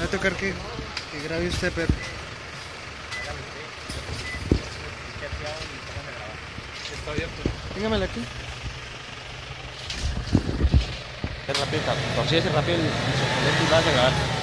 Va a tocar que grabe usted, perro. Está abierto. Téngamela aquí. Es rápido, consigues rápido el soporte y vas a grabar.